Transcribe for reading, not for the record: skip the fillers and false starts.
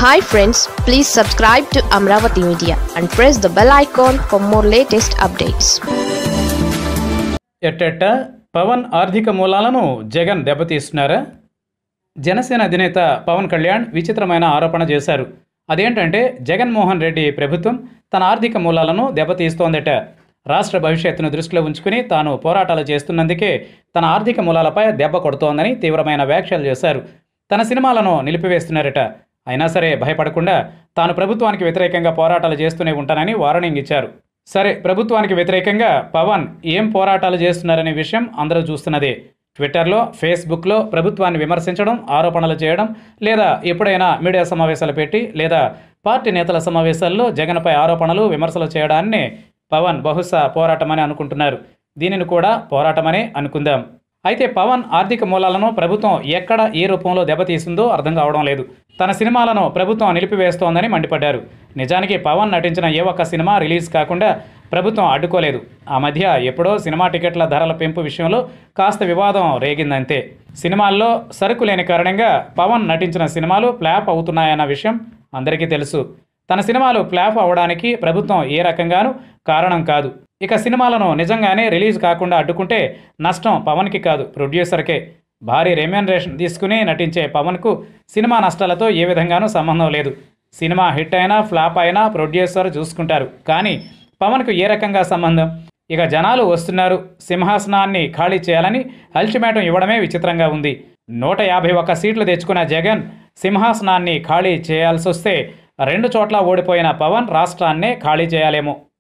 Hi friends, please subscribe to Amaravathi Media and press the bell icon for more latest updates. ఎట్టెట్ట Pawan ఆర్థిక మూలాలను జగన్ దెబ్బతీస్తున్నారా? జనసేన అధినేత పవన్ కళ్యాణ్ విచిత్రమైన ఆరోపణ చేశారు. అదేంటంటే జగన్మోహన్ రెడ్డి ప్రభుత్వం తన ఆర్థిక మూలాలను దెబ్బతీస్తోందట. రాష్ట్ర భవిష్యత్తును దృష్టిలో ఉంచుకుని తాను పోరాటాలు చేస్తున్నందుకే తన ఆర్థిక మూలాలపై దెబ్బ కొడుతోందని తీవ్రమైన వ్యాఖ్యలు చేశారు. తన సినిమాలను నిలిపివేస్తున్నారట. అయినా సరే భయపడకుండా తాను ప్రభుత్వానికి వ్యతిరేకంగా పోరాటాలు చేస్తూనే ఉంటానని వార్నింగ్ ఇచ్చారు. సరే, ప్రభుత్వానికి వ్యతిరేకంగా పవన్ ఏం పోరాటాలు చేస్తున్నారనే విషయం అందరూ చూస్తున్నదే. ట్విట్టర్లో, ఫేస్బుక్లో ప్రభుత్వాన్ని విమర్శించడం, ఆరోపణలు చేయడం, లేదా ఎప్పుడైనా మీడియా సమావేశాలు పెట్టి లేదా పార్టీ నేతల సమావేశాల్లో జగన్పై ఆరోపణలు, విమర్శలు చేయడాన్ని పవన్ బహుశా పోరాటమని అనుకుంటున్నారు. దీనిని కూడా పోరాటమనే అనుకుందాం. అయితే పవన్ ఆర్థిక మూలాలను ప్రభుత్వం ఎక్కడ ఏ రూపంలో దెబ్బతీసిందో అర్థం కావడం లేదు. తన సినిమాలను ప్రభుత్వం నిలిపివేస్తోందని మండిపడ్డారు. నిజానికి పవన్ నటించిన ఏ ఒక్క సినిమా రిలీజ్ కాకుండా ప్రభుత్వం అడ్డుకోలేదు. ఆ మధ్య ఎప్పుడో సినిమా టికెట్ల ధరల పెంపు విషయంలో కాస్త వివాదం రేగిందంతే. సినిమాల్లో సరుకు లేని కారణంగా పవన్ నటించిన సినిమాలు ఫ్లాప్ అవుతున్నాయన్న విషయం అందరికీ తెలుసు. తన సినిమాలు ఫ్లాప్ అవడానికి ప్రభుత్వం ఏ రకంగానూ కారణం కాదు. ఇక సినిమాలను నిజంగానే రిలీజ్ కాకుండా అడ్డుకుంటే నష్టం పవన్కి కాదు, ప్రొడ్యూసర్కే. భారీ రెమ్యూనరేషన్ తీసుకుని నటించే పవన్కు సినిమా నష్టాలతో ఏ విధంగానూ సంబంధం లేదు. సినిమా హిట్ అయినా ఫ్లాప్ అయినా ప్రొడ్యూసర్ చూసుకుంటారు. కానీ పవన్కు ఏ రకంగా సంబంధం? ఇక జనాలు వస్తున్నారు, సింహాసనాన్ని ఖాళీ చేయాలని అల్టిమేటం ఇవ్వడమే విచిత్రంగా ఉంది. 151 సీట్లు తెచ్చుకున్న జగన్ సింహాసనాన్ని ఖాళీ చేయాల్సి వస్తే 2 చోట్ల ఓడిపోయిన పవన్ రాష్ట్రాన్నే ఖాళీ చేయాలేమో.